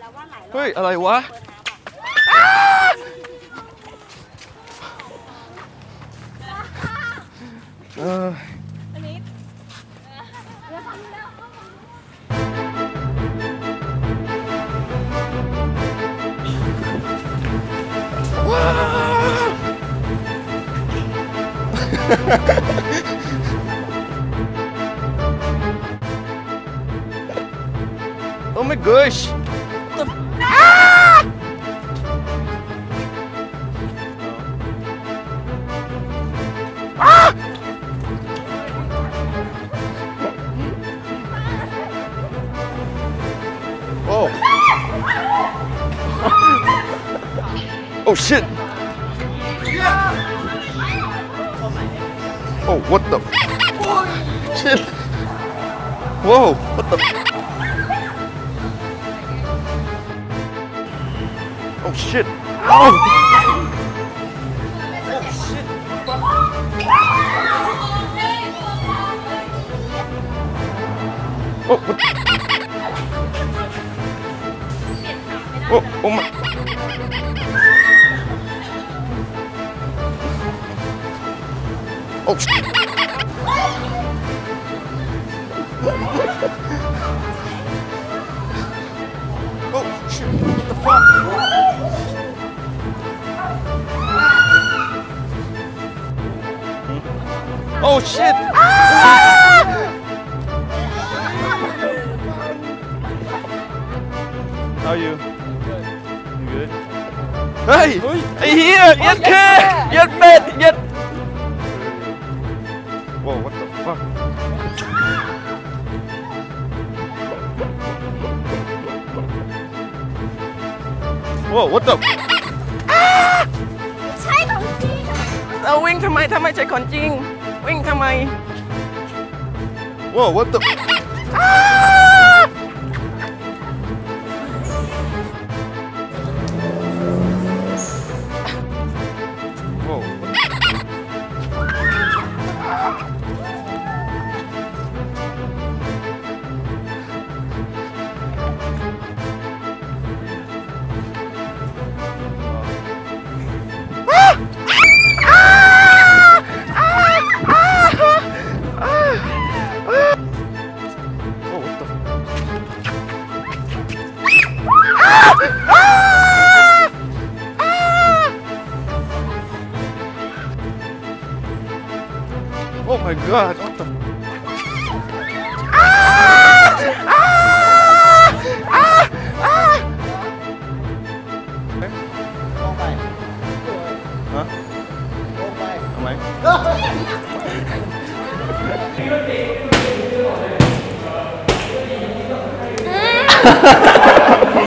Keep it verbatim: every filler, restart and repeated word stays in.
เฮ้ยอะไรวะเออOh my gosh! Ah! Ah! Oh! Oh shit! Oh, what the? Shit! Whoa! What the? Oh shit! Oh! Oh shit! Oh! What? Oh! Oh my! Oh shit! Oh shit! What the fuck? Oh shit! Ah! How are you? You good? Hey! Hey here! Yet kid! Yet bed! Yet! Whoa! What the fuck? Whoa! What the? ใช่ของจริงเราวิ่งทำไมทำไมใช่ของจริงวิ่งทำไม Whoa! What the? Whoa! Oh my god, what the? Ah! Ah! Ah! Ah! Hả? Không mày. Ha ha ha!